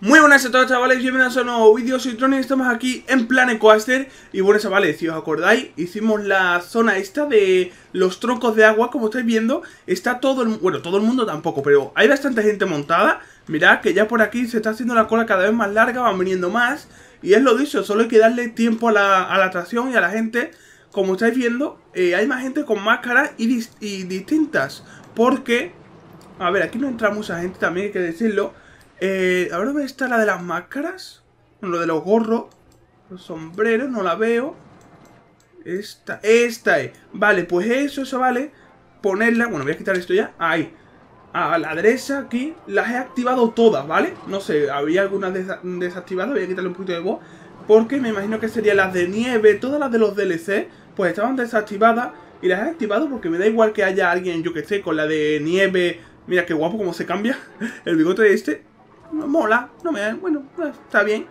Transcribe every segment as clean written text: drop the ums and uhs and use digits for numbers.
Muy buenas a todos, chavales, bienvenidos a un nuevo vídeo. Soy Tron y estamos aquí en Planet Coaster. Y bueno, chavales, si os acordáis, hicimos la zona esta de los troncos de agua. Como estáis viendo, está todo el... Bueno, todo el mundo tampoco, pero hay bastante gente montada. Mirad que ya por aquí se está haciendo la cola cada vez más larga, van viniendo más. Y es lo dicho, solo hay que darle tiempo a la atracción y a la gente. Como estáis viendo, hay más gente con máscaras y distintas. Porque, a ver, aquí no entra mucha gente, también hay que decirlo. Ahora dónde está la de las máscaras. Lo de los gorros, los sombreros, no la veo. Esta es. Vale, pues eso vale. Ponerla, bueno, voy a quitar esto ya. Ahí, a la derecha aquí. Las he activado todas, ¿vale? No sé, había algunas desactivadas. Voy a quitarle un poquito de voz, porque me imagino que serían las de nieve. Todas las de los DLC, pues estaban desactivadas. Y las he activado porque me da igual que haya alguien, yo que sé, con la de nieve. Mira qué guapo como se cambia el bigote de este. Mola, no me... Bueno, está bien.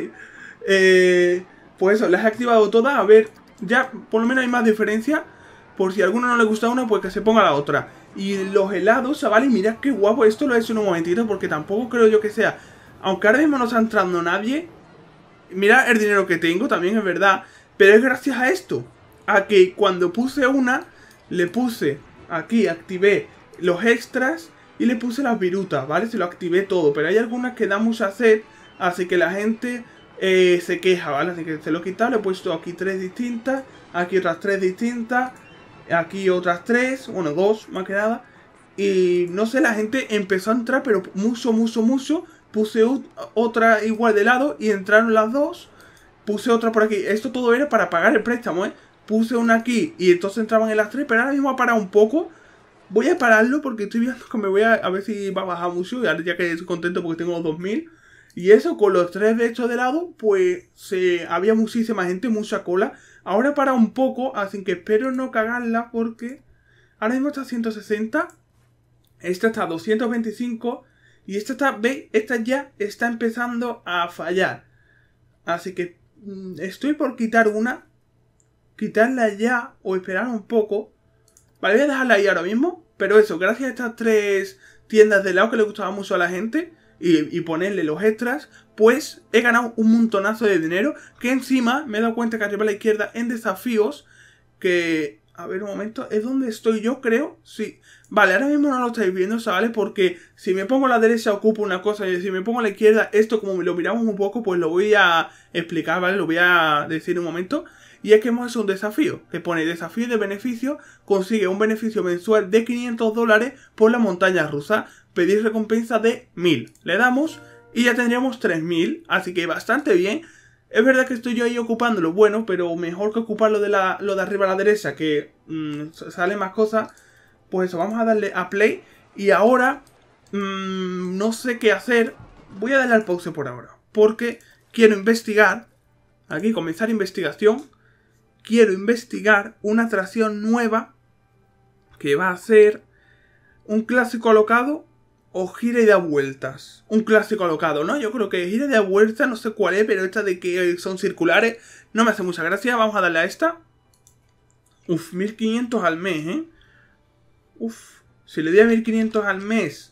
Pues eso, las he activado todas. A ver, ya por lo menos hay más diferencia. Por si a alguno no le gusta una, pues que se ponga la otra. Y los helados, chavales, mirad qué guapo. Esto lo he hecho en un momentito porque tampoco creo yo que sea... Aunque ahora mismo no está entrando nadie. Mirad el dinero que tengo, también es verdad. Pero es gracias a esto. A que cuando puse una, le puse aquí, activé los extras y le puse las virutas, ¿vale? Se lo activé todo, pero hay algunas que dan mucha sed, así que la gente se queja, ¿vale? Así que se lo he quitado, le he puesto aquí 3 distintas, aquí otras 3 distintas, aquí otras 3, bueno, 2 más que nada. Y no sé, la gente empezó a entrar, pero mucho. Puse otra igual de lado y entraron las dos. Puse otra por aquí. Esto todo era para pagar el préstamo, ¿eh? Puse una aquí y entonces entraban en las 3, pero ahora mismo ha parado un poco. Voy a pararlo porque estoy viendo que me voy a ver si va a bajar mucho. Y ahora ya que estoy contento porque tengo los 2000. Y eso, con los 3 de estos de lado, pues había muchísima gente, mucha cola. Ahora para un poco, así que espero no cagarla porque ahora mismo está a 160. Esta está a 225. Y esta está, ¿veis? Esta ya está empezando a fallar. Así que estoy por quitar una. Quitarla ya o esperar un poco. Vale, voy a dejarla ahí ahora mismo. Pero eso, gracias a estas 3 tiendas de lado que le gustaba mucho a la gente y ponerle los extras, pues he ganado un montonazo de dinero. Que encima me he dado cuenta que arriba a la izquierda en desafíos, que... A ver un momento, ¿es donde estoy yo, creo? Sí. Vale, ahora mismo no lo estáis viendo, ¿sabes? Porque si me pongo a la derecha ocupo una cosa y si me pongo a la izquierda, esto como lo miramos un poco, pues lo voy a explicar, ¿vale? Lo voy a decir un momento. Y es que hemos hecho un desafío, que pone desafío de beneficio, consigue un beneficio mensual de $500 por la montaña rusa, pedir recompensa de 1000. Le damos y ya tendríamos 3000, así que bastante bien. Es verdad que estoy yo ahí ocupándolo, bueno, pero mejor que ocupar lo de arriba a la derecha, que sale más cosas. Pues eso, vamos a darle a play. Y ahora, no sé qué hacer. Voy a darle al pause por ahora, porque quiero investigar. Aquí, comenzar investigación. Quiero investigar una atracción nueva que va a ser un clásico alocado o gira y da vueltas. Un clásico alocado, ¿no? Yo creo que gira y da vueltas, no sé cuál es, pero esta de que son circulares no me hace mucha gracia. Vamos a darle a esta. Uf, 1500 al mes, ¿eh? Uf, si le doy a 1500 al mes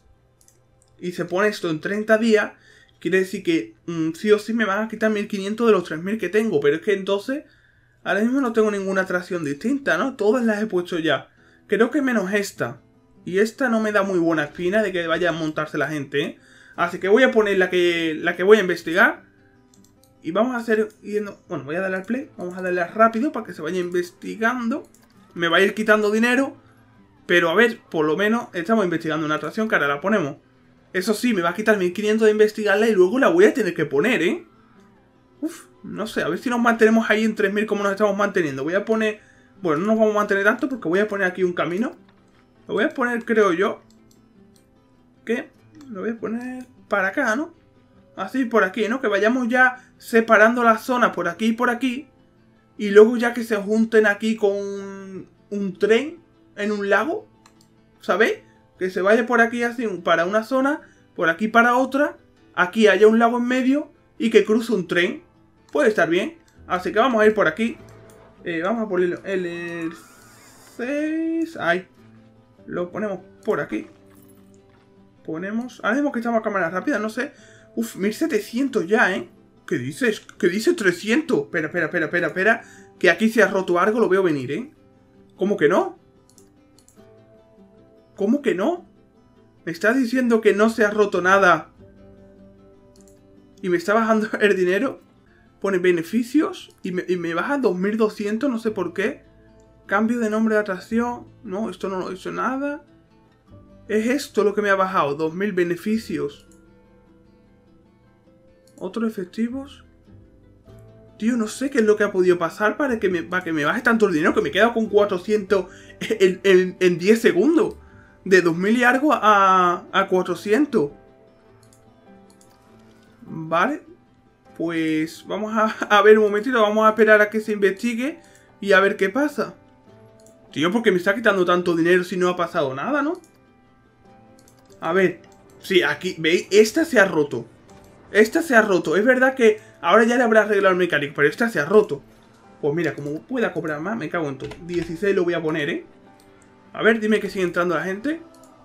y se pone esto en 30 días, quiere decir que sí o sí me van a quitar 1500 de los 3000 que tengo. Pero es que entonces... Ahora mismo no tengo ninguna atracción distinta, ¿no? Todas las he puesto ya. Creo que menos esta. Y esta no me da muy buena espina de que vaya a montarse la gente, ¿eh? Así que voy a poner la que voy a investigar. Y vamos a hacer... Bueno, voy a darle al play. Vamos a darle rápido para que se vaya investigando. Me va a ir quitando dinero. Pero a ver, por lo menos estamos investigando una atracción que ahora la ponemos. Eso sí, me va a quitar 1500 de investigarla y luego la voy a tener que poner, ¿eh? Uf, no sé, a ver si nos mantenemos ahí en 3000 como nos estamos manteniendo. Voy a poner... Bueno, no nos vamos a mantener tanto porque voy a poner aquí un camino. Lo voy a poner, creo yo, que lo voy a poner para acá, ¿no? Así, por aquí, ¿no? Que vayamos ya separando las zonas por aquí y por aquí. Y luego ya que se junten aquí con un tren en un lago. ¿Sabéis? Que se vaya por aquí así para una zona, por aquí para otra. Aquí haya un lago en medio y que cruce un tren. Puede estar bien. Así que vamos a ir por aquí. Vamos a poner el 6. Ahí. Lo ponemos por aquí. Ponemos... Ahora mismo que estamos a cámara rápida, no sé Uf, 1700 ya, ¿eh? ¿Qué dices? ¿Qué dices 300? Espera. Que aquí se ha roto algo, lo veo venir, ¿eh? ¿Cómo que no? ¿Cómo que no? ¿Me estás diciendo que no se ha roto nada? ¿Y me está bajando el dinero? Pone beneficios y me baja 2200, no sé por qué. Cambio de nombre de atracción. No, esto no lo he hecho nada. Es esto lo que me ha bajado. 2000 beneficios. Otros efectivos. Tío, no sé qué es lo que ha podido pasar para que me baje tanto el dinero. Que me he quedado con 400 en 10 segundos. De 2000 y algo a 400. Vale. Pues vamos a ver un momentito. Vamos a esperar a que se investigue. Y a ver qué pasa. Tío, ¿por qué me está quitando tanto dinero si no ha pasado nada, no? A ver. Sí, aquí, ¿veis? Esta se ha roto. Esta se ha roto. Es verdad que ahora ya le habrá arreglado el mecánico, pero esta se ha roto. Pues mira, como pueda cobrar más, me cago en todo. 16 lo voy a poner, ¿eh? A ver, dime que sigue entrando la gente.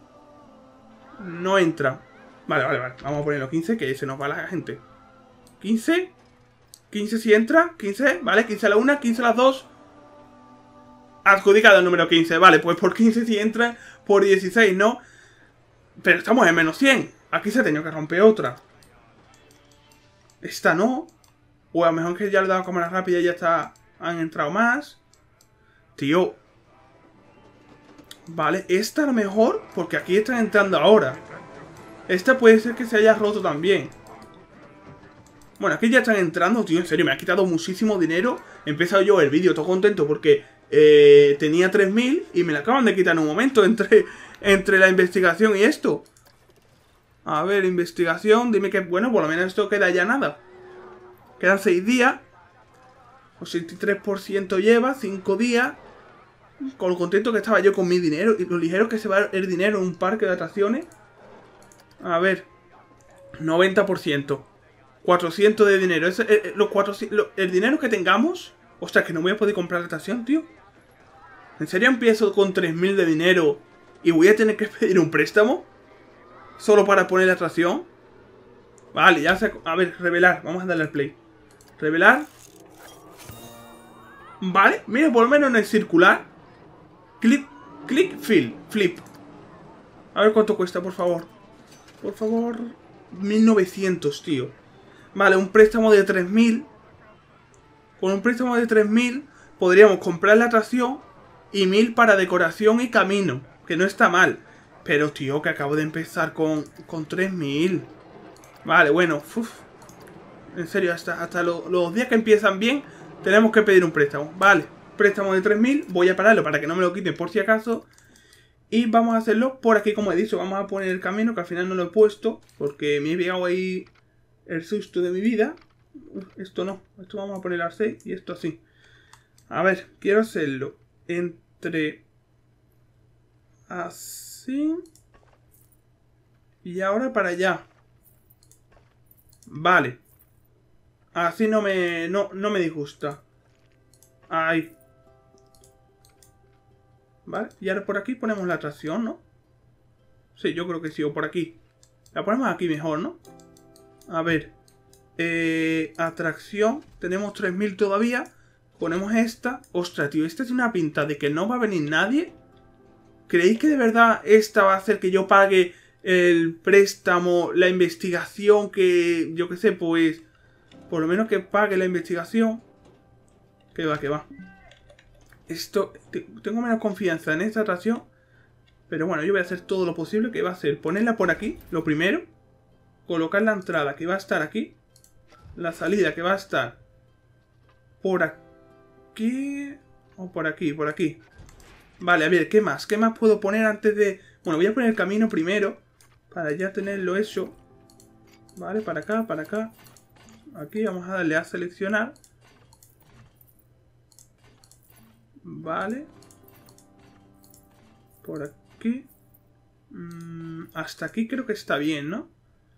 No entra. Vale. Vamos a ponerlo 15, que se nos va la gente. 15. 15 si entra. 15, vale. 15 a la 1, 15 a las 2. Adjudicado el número 15. Vale, pues por 15 si entran. Por 16, ¿no? Pero estamos en menos 100. Aquí se ha tenido que romper otra. Esta no. O a lo mejor que ya le he dado cámara rápida y ya está. Han entrado más. Tío. Vale, esta a lo mejor. Porque aquí están entrando ahora. Esta puede ser que se haya roto también. Bueno, aquí ya están entrando. Tío, en serio, me ha quitado muchísimo dinero. He empezado yo el vídeo todo contento porque tenía 3000 y me la acaban de quitar en un momento entre la investigación y esto. A ver, investigación. Dime que, bueno, por lo menos esto queda ya nada. Quedan 6 días. 83% lleva, 5 días. Con lo contento que estaba yo con mi dinero. Y lo ligero que se va el dinero en un parque de atracciones. A ver. 90%. 400 de dinero. El dinero que tengamos. Ostras, que no voy a poder comprar la atracción, tío. ¿En serio empiezo con 3000 de dinero y voy a tener que pedir un préstamo? ¿Solo para poner la atracción? Vale, ya se... A ver, revelar. Vamos a darle al play. Revelar. Vale, mira, por lo menos en el circular. Click, flip. A ver cuánto cuesta, por favor. Por favor. 1900, tío. Vale, un préstamo de 3000. Con un préstamo de 3000 podríamos comprar la atracción y 1000 para decoración y camino. Que no está mal. Pero, tío, que acabo de empezar con 3000. Vale, bueno. Uf. En serio, hasta los días que empiezan bien, tenemos que pedir un préstamo. Vale, préstamo de 3000. Voy a pararlo para que no me lo quiten por si acaso. Y vamos a hacerlo por aquí, como he dicho. Vamos a poner el camino, que al final no lo he puesto. Porque me he pegado ahí el susto de mi vida. Esto no. Esto vamos a poner al 6 y esto así. A ver, quiero hacerlo entre... así. Y ahora para allá. Vale. Así no me disgusta. Ahí. Vale. Y ahora por aquí ponemos la atracción, ¿no? Sí, yo creo que sí. O por aquí. La ponemos aquí mejor, ¿no? A ver. Atracción. Tenemos 3000 todavía. Ponemos esta. Ostras, tío. Esta es una pinta de que no va a venir nadie. ¿Creéis que de verdad esta va a hacer que yo pague el préstamo, la investigación, que yo qué sé, pues por lo menos que pague la investigación? Que va. Esto, tengo menos confianza en esta atracción, pero bueno, yo voy a hacer todo lo posible. Que va a ser ponerla por aquí, lo primero. Colocar la entrada, que va a estar aquí. La salida, que va a estar por aquí. O por aquí. Vale, a ver, ¿qué más? ¿Qué más puedo poner antes de...? Bueno, voy a poner el camino primero, para ya tenerlo hecho. Vale, para acá. Aquí vamos a darle a seleccionar. Vale. Por aquí. Hasta aquí creo que está bien, ¿no?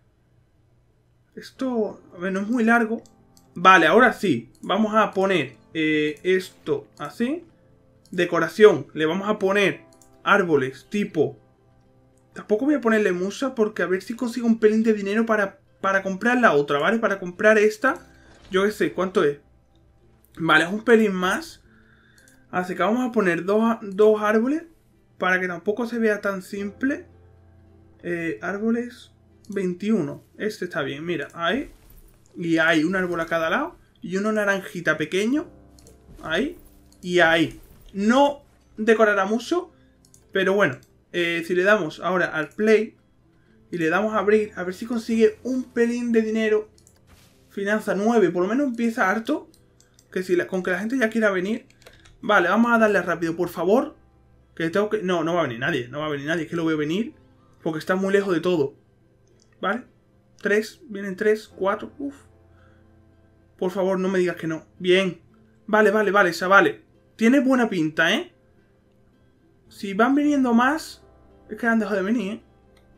Esto, a ver, no es muy largo. Vale, ahora sí. Vamos a poner esto así. Decoración. Le vamos a poner árboles tipo... Tampoco voy a ponerle musa porque a ver si consigo un pelín de dinero para para comprar la otra, ¿vale? Para comprar esta, yo qué sé, ¿cuánto es? Vale, es un pelín más. Así que vamos a poner dos árboles para que tampoco se vea tan simple. Árboles 21. Este está bien, mira, ahí. Y hay un árbol a cada lado. Y uno naranjita pequeño. Ahí. Y ahí. No decorará mucho. Pero bueno. Si le damos ahora al play. Y le damos a abrir. A ver si consigue un pelín de dinero. Finanza 9. Por lo menos empieza harto. Que si con que la gente ya quiera venir. Vale, vamos a darle rápido, por favor. Que tengo que... No, no va a venir nadie. No va a venir nadie. Es que lo veo venir. Porque está muy lejos de todo. ¿Vale? 3. Vienen 3, 4. Uf. Por favor, no me digas que no. Bien. Vale, vale, vale, chavales. Tiene buena pinta, ¿eh? Si van viniendo más... Es que han dejado de venir, ¿eh?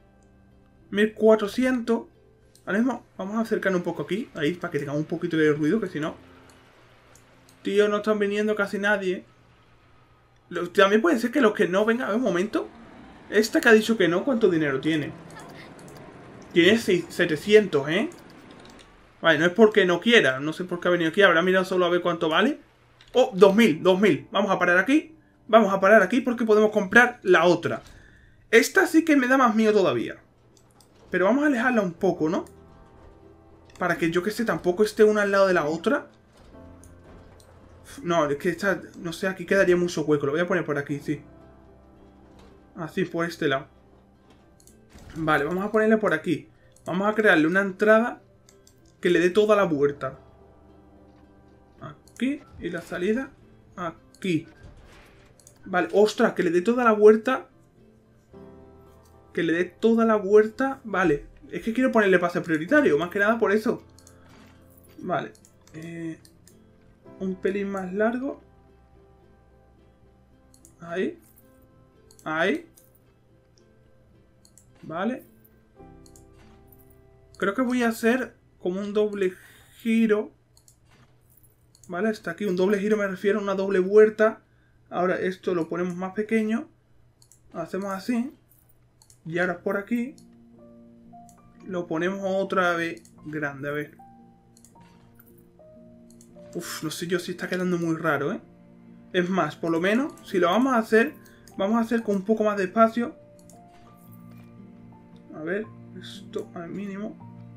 1400. Ahora mismo vamos a acercarnos un poco aquí. Ahí, para que tengamos un poquito de ruido, que si no... Tío, no están viniendo casi nadie. También puede ser que los que no vengan... A ver, un momento. Esta que ha dicho que no, ¿cuánto dinero tiene? Tiene 700, ¿eh? Vale, no es porque no quiera. No sé por qué ha venido aquí. Habrá mirado solo a ver cuánto vale. Oh, 2000, 2000. Vamos a parar aquí. Vamos a parar aquí porque podemos comprar la otra. Esta sí que me da más miedo todavía. Pero vamos a alejarla un poco, ¿no? Para que yo que sé, tampoco esté una al lado de la otra. No, es que esta... No sé, aquí quedaría mucho hueco. Lo voy a poner por aquí, sí. Así, por este lado. Vale, vamos a ponerle por aquí. Vamos a crearle una entrada que le dé toda la vuelta. Aquí. Y la salida aquí. Vale, ostras, que le dé toda la vuelta. Que le dé toda la vuelta. Vale, es que quiero ponerle pase prioritario. Más que nada por eso. Vale. Un pelín más largo. Ahí. Ahí. Vale. Creo que voy a hacer como un doble giro. Vale, hasta aquí. Un doble giro me refiero a una doble vuelta. Ahora esto lo ponemos más pequeño. Hacemos así. Y ahora por aquí lo ponemos otra vez grande. A ver. Uf, no sé yo si está quedando muy raro, ¿eh? Es más, por lo menos, si lo vamos a hacer con un poco más de espacio. A ver, esto al mínimo.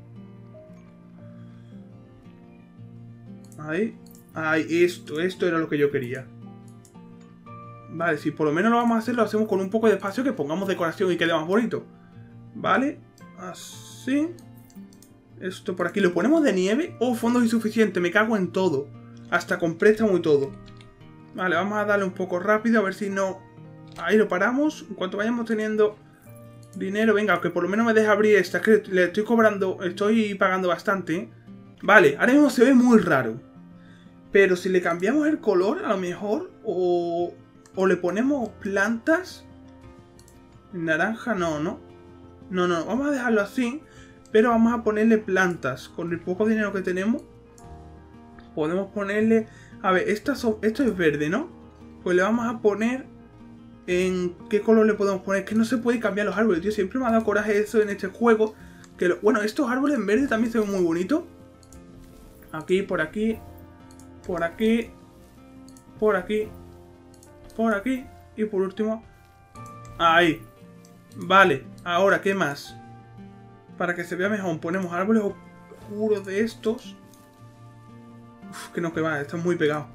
Ahí. Ahí, esto era lo que yo quería. Vale, si por lo menos lo vamos a hacer, lo hacemos con un poco de espacio, que pongamos decoración y quede más bonito. Vale, así. Esto por aquí, lo ponemos de nieve. Oh, fondos insuficientes, me cago en todo. Hasta con préstamo y todo. Vale, vamos a darle un poco rápido, a ver si no... Ahí lo paramos. En cuanto vayamos teniendo dinero, venga, aunque por lo menos me deje abrir esta, que le estoy cobrando, estoy pagando bastante, ¿eh? Vale, ahora mismo se ve muy raro. Pero si le cambiamos el color, a lo mejor, o le ponemos plantas. Naranja no, ¿no? No, no, vamos a dejarlo así. Pero vamos a ponerle plantas. Con el poco dinero que tenemos, podemos ponerle... A ver, esto es verde, ¿no? Pues le vamos a poner... ¿En qué color le podemos poner? Es que no se puede cambiar los árboles, tío. Siempre me ha dado coraje eso en este juego. Bueno, estos árboles en verde también se ven muy bonitos. Aquí, por aquí. Por aquí. Por aquí. Por aquí. Y por último... Ahí. Vale, ahora, ¿qué más? Para que se vea mejor, ponemos árboles oscuros de estos. Uf, que no, que va, están muy pegados.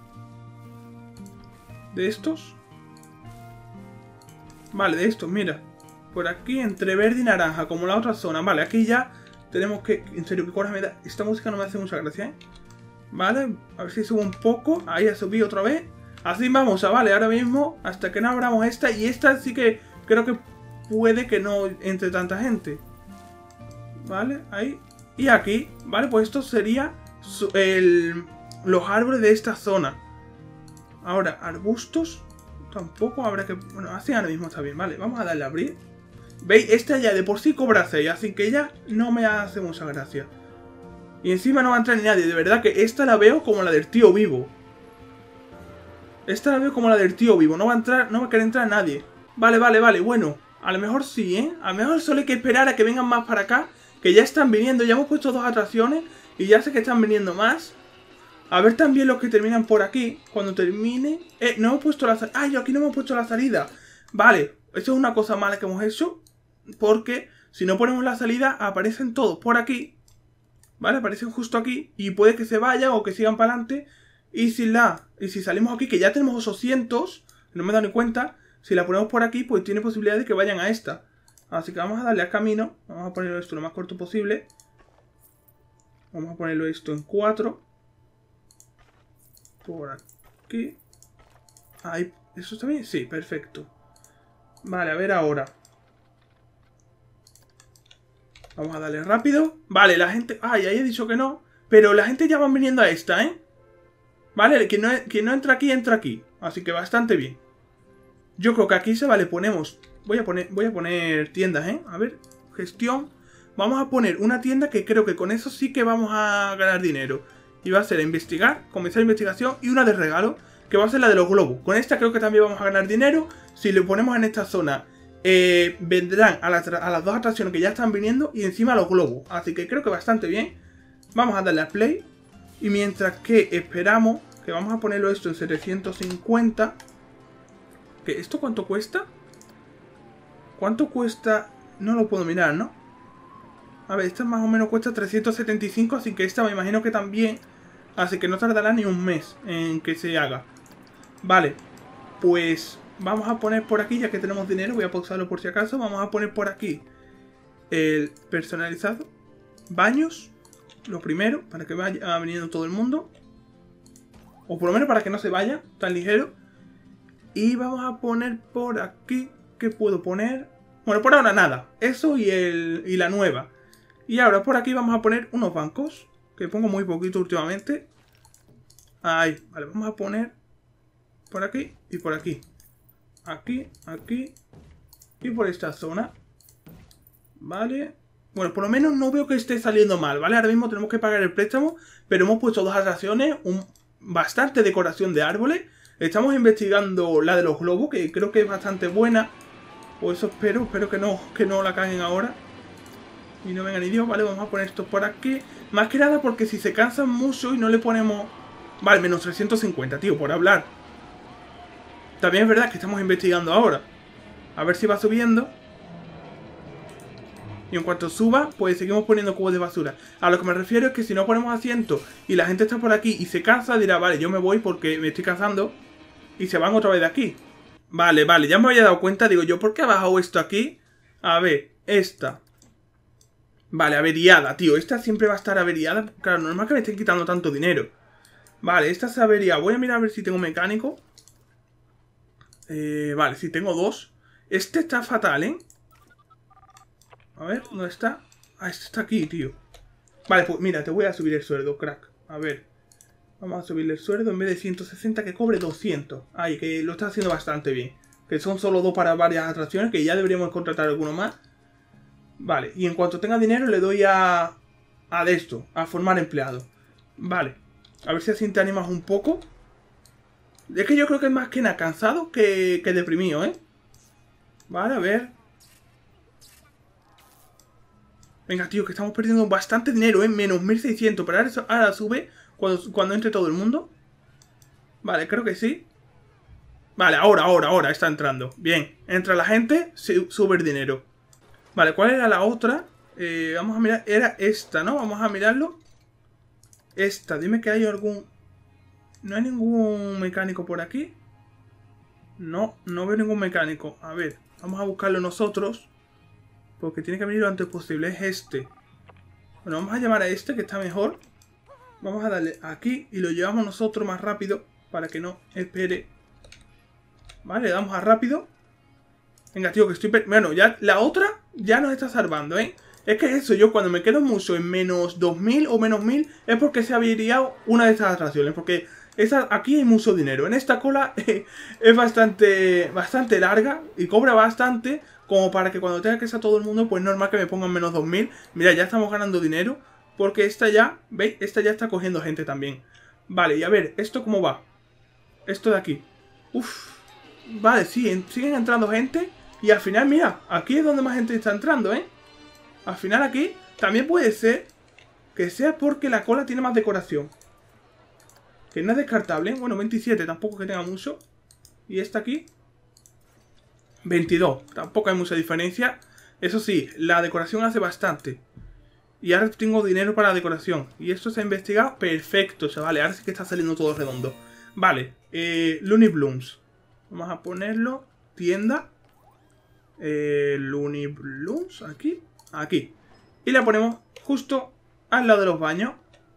De estos. Vale, de estos, mira. Por aquí, entre verde y naranja, como la otra zona. Vale, aquí ya tenemos que... En serio, qué coraje me da. Esta música no me hace mucha gracia, ¿eh? Vale, a ver si subo un poco. Ahí, ha subido otra vez. Así vamos, vale, ahora mismo, hasta que no abramos esta. Y esta sí que creo que puede que no entre tanta gente. Vale, ahí. Y aquí, vale, pues esto sería los árboles de esta zona. Ahora, arbustos. Tampoco habrá que... Bueno, así ahora mismo está bien, vale. Vamos a darle a abrir. ¿Veis? Esta ya de por sí cobra 6, así que ya no me hace mucha gracia. Y encima no va a entrar ni nadie. De verdad que esta la veo como la del tío vivo. Esta la veo como la del tío vivo. No va a entrar, no va a querer entrar nadie. Vale, vale, vale, bueno. A lo mejor sí, ¿eh? A lo mejor solo hay que esperar a que vengan más para acá. que ya están viniendo. Ya hemos puesto 2 atracciones y ya sé que están viniendo más. A ver también los que terminan por aquí. Cuando termine... no hemos puesto la salida. ¡Ay, aquí no hemos puesto la salida! Vale, eso es una cosa mala que hemos hecho. Porque si no ponemos la salida, aparecen todos por aquí. ¿Vale? Aparecen justo aquí. Y puede que se vayan o que sigan para adelante. Y si salimos aquí, que ya tenemos 800, no me he dado ni cuenta. Si la ponemos por aquí, pues tiene posibilidad de que vayan a esta. Así que vamos a darle al camino. Vamos a ponerlo esto lo más corto posible. Vamos a ponerlo esto en 4. Por aquí. Ahí. ¿Eso está bien? Sí, perfecto. Vale, a ver ahora. Vamos a darle rápido. Vale, la gente... Ay, ahí he dicho que no. Pero la gente ya van viniendo a esta, ¿eh? Vale, quien no entra aquí, entra aquí. Así que bastante bien. Yo creo que aquí se vale, ponemos... Voy a poner tiendas, ¿eh? A ver, gestión. Vamos a poner una tienda que creo que con eso sí que vamos a ganar dinero. Y va a ser investigar, comenzar investigación y una de regalo, que va a ser la de los globos. Con esta creo que también vamos a ganar dinero. Si le ponemos en esta zona, vendrán a las 2 atracciones que ya están viniendo y encima los globos. Así que creo que bastante bien. Vamos a darle a play. Y mientras que esperamos, que vamos a ponerlo esto en 750. ¿Que esto cuánto cuesta? ¿Cuánto cuesta? No lo puedo mirar, ¿no? A ver, esta más o menos cuesta 375, así que esta me imagino que también. Así que no tardará ni un mes en que se haga. Vale, pues vamos a poner por aquí, ya que tenemos dinero, voy a pausarlo por si acaso. Vamos a poner por aquí el personalizado. Baños, lo primero, para que vaya viniendo todo el mundo. O por lo menos para que no se vaya tan ligero. Y vamos a poner por aquí, ¿qué puedo poner? Bueno, por ahora nada, eso y la nueva. Y ahora por aquí vamos a poner unos bancos, que pongo muy poquito últimamente. Ahí, vale, vamos a poner por aquí y por aquí. Aquí, aquí y por esta zona. Vale. Bueno, por lo menos no veo que esté saliendo mal, ¿vale? Ahora mismo tenemos que pagar el préstamo, pero hemos puesto 2 atracciones, bastante decoración de árboles. Estamos investigando la de los globos, que creo que es bastante buena. O eso espero que no la caguen ahora. Y no vengan idiotas, vale, vamos a poner esto por aquí. Más que nada porque si se cansan mucho y no le ponemos... Vale, menos 350, tío, por hablar. También es verdad que estamos investigando ahora. A ver si va subiendo. Y en cuanto suba, pues seguimos poniendo cubos de basura. A lo que me refiero es que si no ponemos asientos y la gente está por aquí y se cansa, dirá, vale, yo me voy porque me estoy cansando. Y se van otra vez de aquí. Vale, vale, ya me había dado cuenta. Digo, ¿yo por qué he bajado esto aquí? A ver, esta. Vale, averiada, tío. Esta siempre va a estar averiada. Claro, normal que me estén quitando tanto dinero. Vale, esta se avería. Voy a mirar a ver si tengo mecánico. Vale, sí, tengo 2. Este está fatal, ¿eh? A ver, ¿dónde está? Ah, este está aquí, tío. Vale, pues mira, te voy a subir el sueldo, crack. A ver. Vamos a subirle el sueldo. En vez de 160, que cobre 200. Ay, que lo está haciendo bastante bien. Que son solo 2 para varias atracciones, que ya deberíamos contratar alguno más. Vale, y en cuanto tenga dinero le doy a esto, a formar empleados. Vale, a ver si así te animas un poco. Es que yo creo que es más que nada cansado que deprimido, ¿eh? Vale, a ver. Venga, tío, que estamos perdiendo bastante dinero, ¿eh? Menos 1600, pero ahora sube cuando entre todo el mundo. Vale, creo que sí. Vale, ahora está entrando. Bien, entra la gente, sube el dinero. Vale, ¿cuál era la otra? Vamos a mirar, era esta, ¿no? Vamos a mirarlo. Esta, dime que hay algún... ¿No hay ningún mecánico por aquí? No, no veo ningún mecánico. A ver, vamos a buscarlo nosotros. Porque tiene que venir lo antes posible, es este. Bueno, vamos a llamar a este que está mejor. Vamos a darle aquí y lo llevamos nosotros más rápido. Para que no espere. Vale, le damos a rápido. Venga, tío, que estoy... Bueno, ya la otra ya nos está salvando, ¿eh? Es que es eso, yo cuando me quedo mucho en menos 2000 o menos 1000 es porque se ha averiado una de estas atracciones. Porque aquí hay mucho dinero. En esta cola es bastante larga y cobra bastante como para que cuando tenga que estar todo el mundo, pues normal que me pongan menos 2000. Mira, ya estamos ganando dinero porque esta ya, ¿veis? Esta ya está cogiendo gente también. Vale, y a ver, ¿esto cómo va? Esto de aquí. Uf. Vale, sí, siguen entrando gente. Y al final, mira, aquí es donde más gente está entrando, ¿eh? Al final aquí También puede ser que sea porque la cola tiene más decoración. Que no es descartable. Bueno, 27, tampoco que tenga mucho. Y esta aquí, 22. Tampoco hay mucha diferencia. Eso sí, la decoración hace bastante. Y ahora tengo dinero para la decoración. Y esto se ha investigado. Perfecto, chavales. Ahora sí que está saliendo todo redondo. Vale, Looney Blooms. Vamos a ponerlo. Tienda. Looney Blooms. Aquí. Aquí. Y la ponemos justo al lado de los baños.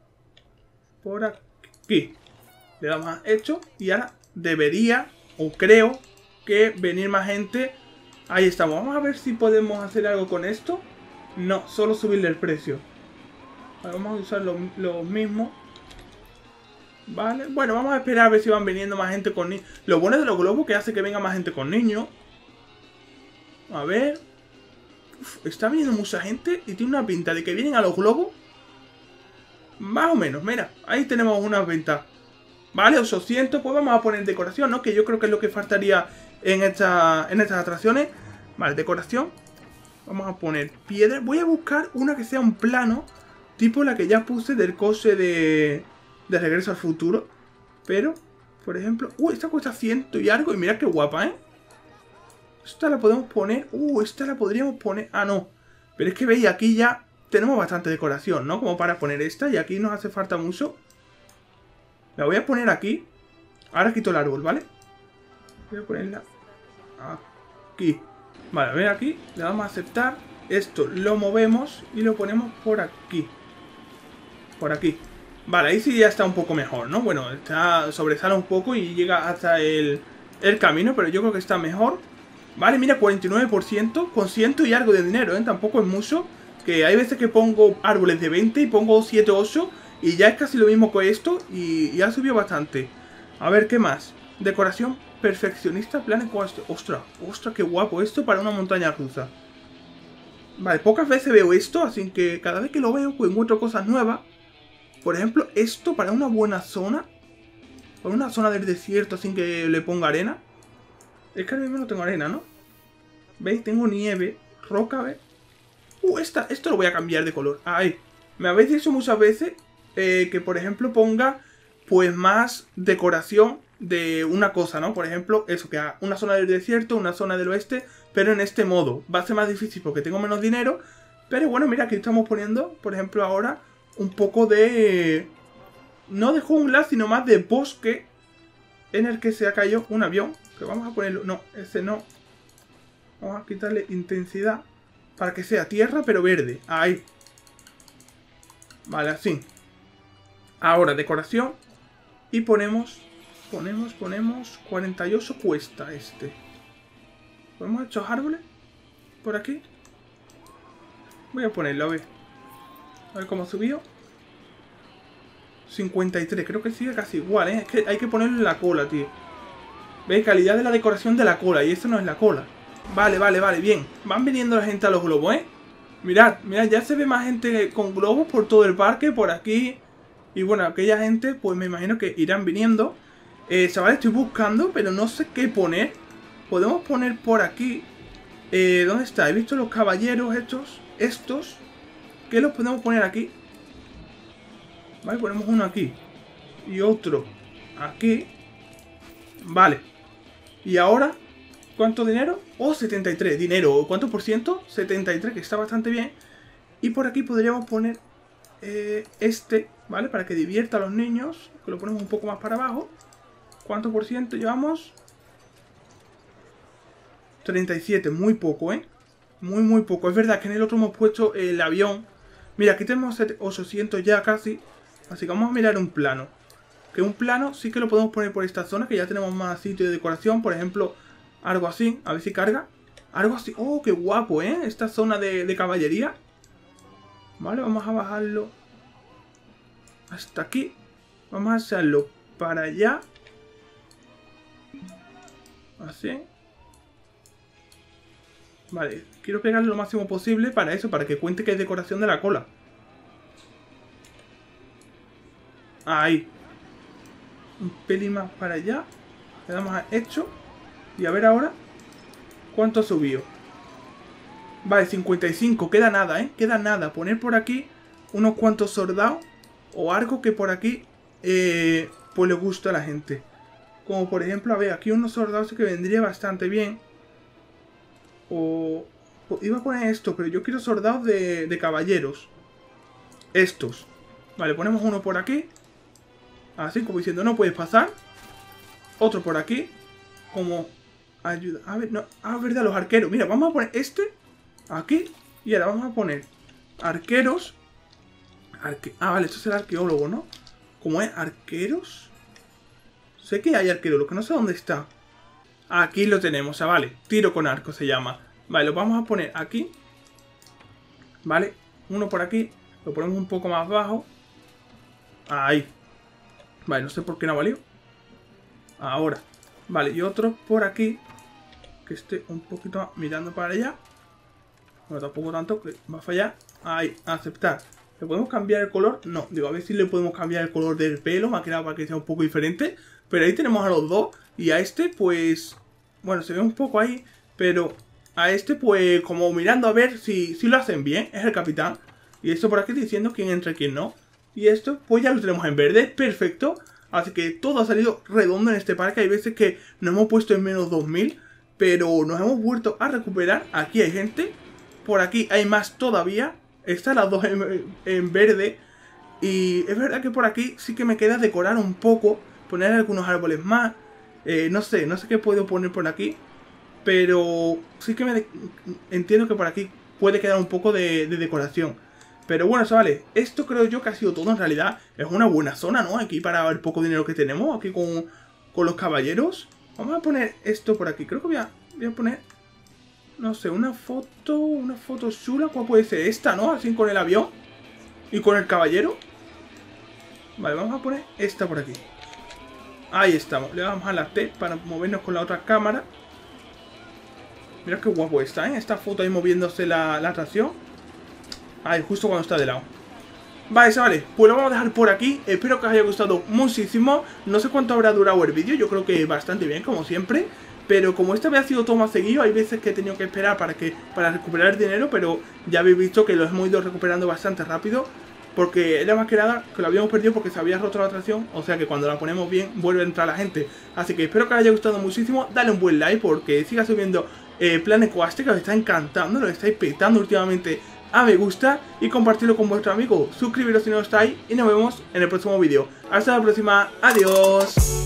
Por aquí. Le damos a hecho. Y ahora debería, o creo, que venir más gente. Ahí estamos. Vamos a ver si podemos hacer algo con esto. No, solo subirle el precio. Vale, vamos a usar lo mismo. Vale, bueno, vamos a esperar a ver si van viniendo más gente con niños. Lo bueno de los globos que hace que venga más gente con niños. A ver. Uf, está viniendo mucha gente y tiene una pinta de que vienen a los globos. Más o menos, mira, ahí tenemos unas ventas. Vale, 800, pues vamos a poner decoración, ¿no? Que yo creo que es lo que faltaría en estas atracciones. Vale, decoración. Vamos a poner piedra. Voy a buscar una que sea un plano, tipo la que ya puse del coche de Regreso al Futuro. Pero, por ejemplo... esta cuesta 100 y algo. Y mira qué guapa, ¿eh? Esta la podemos poner... esta la podríamos poner... Ah, no. Pero es que veis, aquí ya tenemos bastante decoración, ¿no? Como para poner esta. Y aquí nos hace falta mucho. La voy a poner aquí. Ahora quito el árbol, ¿vale? Voy a ponerla aquí. Vale, a ver aquí. Le damos a aceptar. Esto lo movemos y lo ponemos por aquí. Por aquí. Vale, ahí sí ya está un poco mejor, ¿no? Bueno, sobresale un poco y llega hasta el camino, pero yo creo que está mejor. Vale, mira, 49% con 100 y algo de dinero, ¿eh? Tampoco es mucho. Que hay veces que pongo árboles de 20 y pongo 7 o 8 y ya es casi lo mismo que esto y ya subió bastante. A ver, ¿qué más? Decoración perfeccionista, planes... Ostras, ostras, qué guapo esto para una montaña rusa. Vale, pocas veces veo esto, así que cada vez que lo veo pues encuentro cosas nuevas. Por ejemplo, esto para una buena zona. Para una zona del desierto sin que le ponga arena. Es que ahora mismo no tengo arena, ¿no? ¿Veis? Tengo nieve, roca, ¿ves? Esto lo voy a cambiar de color. Ahí. Me habéis dicho muchas veces que, por ejemplo, ponga pues más decoración de una cosa, ¿no? Por ejemplo, eso, que haga una zona del desierto, una zona del oeste, pero en este modo. Va a ser más difícil porque tengo menos dinero. Pero bueno, mira, aquí estamos poniendo, por ejemplo, ahora un poco de... no de jungla, sino más de bosque en el que se ha caído un avión. Que vamos a ponerlo... no, ese no. Vamos a quitarle intensidad para que sea tierra, pero verde. Ahí. Vale, así. Ahora, decoración. Y ponemos 48 cuesta este. ¿Ponemos estos árboles? Por aquí. Voy a ponerlo, a ver cómo ha subido. 53, creo que sigue casi igual, ¿eh? Es que hay que ponerlo en la cola, tío. ¿Veis? Calidad de la decoración de la cola. Y esto no es la cola. Vale, bien. Van viniendo la gente a los globos, ¿eh? Mirad, ya se ve más gente con globos por todo el parque, por aquí. Y bueno, aquella gente, pues me imagino que irán viniendo. Chavales, estoy buscando, pero no sé qué poner. Podemos poner por aquí. ¿Dónde está? He visto los caballeros estos. ¿Qué los podemos poner aquí? Vale, ponemos uno aquí. Y otro aquí. Vale. Y ahora, ¿cuánto dinero? Oh, 73. Dinero. ¿Cuánto por ciento? 73, que está bastante bien. Y por aquí podríamos poner ¿vale? Para que divierta a los niños. Que lo ponemos un poco más para abajo. ¿Cuánto por ciento llevamos? 37, muy poco, ¿eh? Muy poco. Es verdad que en el otro hemos puesto el avión. Mira, aquí tenemos 800 ya casi. Así que vamos a mirar un plano. Que un plano sí que lo podemos poner por esta zona, que ya tenemos más sitio de decoración. Por ejemplo, algo así. A ver si carga. Algo así. Oh, qué guapo, ¿eh? Esta zona de caballería. Vale, vamos a bajarlo hasta aquí. Vamos a hacerlo para allá. Así. Vale, quiero pegarle lo máximo posible para eso, para que cuente que es decoración de la cola. Ahí. Un pelín más para allá. Le damos a hecho. Y a ver ahora cuánto ha subido. Vale, 55, queda nada, queda nada. Poner por aquí unos cuantos soldados o algo que por aquí pues le gusta a la gente. Como por ejemplo, a ver, aquí unos soldados que vendría bastante bien. O iba a poner esto, pero yo quiero soldados de caballeros. Estos. Vale, ponemos uno por aquí. Así como diciendo, no puedes pasar. Otro por aquí. Como ayuda. A ver, no. Ah, verdad, los arqueros. Mira, vamos a poner este aquí. Y ahora vamos a poner arqueros. Ah, vale, esto es el arqueólogo, ¿no? ¿Cómo es? ¿Arqueros? Sé que hay arqueros, lo que no sé dónde está. Aquí lo tenemos, vale. Tiro con arco se llama. Vale, lo vamos a poner aquí. Vale, uno por aquí. Lo ponemos un poco más bajo. Ahí. Vale, no sé por qué no ha valido. Ahora. Vale, y otro por aquí. Que esté un poquito mirando para allá. Bueno, tampoco tanto, que va a fallar. Ahí, aceptar. ¿Le podemos cambiar el color? No, digo, a ver si le podemos cambiar el color del pelo. Más que nada para que sea un poco diferente. Pero ahí tenemos a los dos. Y a este, pues... Bueno, se ve un poco ahí. Pero a este, pues, como mirando a ver si lo hacen bien. Es el capitán. Y esto por aquí diciendo quién entra y quién no. Y esto, pues ya lo tenemos en verde. Perfecto. Así que todo ha salido redondo en este parque. Hay veces que nos hemos puesto en menos 2000. Pero nos hemos vuelto a recuperar. Aquí hay gente. Por aquí hay más todavía. Están las dos en verde. Y es verdad que por aquí sí que me queda decorar un poco. Poner algunos árboles más. No sé qué puedo poner por aquí. Pero sí que entiendo que por aquí puede quedar un poco de decoración. Pero bueno, chavales, esto creo yo que ha sido todo en realidad. Es una buena zona, ¿no? Aquí para el poco dinero que tenemos. Aquí con los caballeros. Vamos a poner esto por aquí. Creo que voy a poner... No sé, una foto chula. ¿Cuál puede ser? Esta, ¿no? Así con el avión. Y con el caballero. Vale, vamos a poner esta por aquí. Ahí estamos. Le damos a la T para movernos con la otra cámara. Mira qué guapo está, ¿eh? Esta foto ahí moviéndose la atracción. Ahí, justo cuando está de lado. Vale, chavales, pues lo vamos a dejar por aquí. Espero que os haya gustado muchísimo. No sé cuánto habrá durado el vídeo. Yo creo que bastante bien, como siempre. Pero como esta vez ha sido todo más seguido, hay veces que he tenido que esperar para recuperar el dinero. Pero ya habéis visto que lo hemos ido recuperando bastante rápido. Porque era más que nada que lo habíamos perdido porque se había roto la atracción. O sea que cuando la ponemos bien vuelve a entrar la gente. Así que espero que os haya gustado muchísimo. Dale un buen like porque siga subiendo Planet Coaster, que os está encantando. Lo estáis petando últimamente a me gusta. Y compartirlo con vuestros amigos. Suscribiros si no estáis. Y nos vemos en el próximo vídeo. Hasta la próxima. Adiós.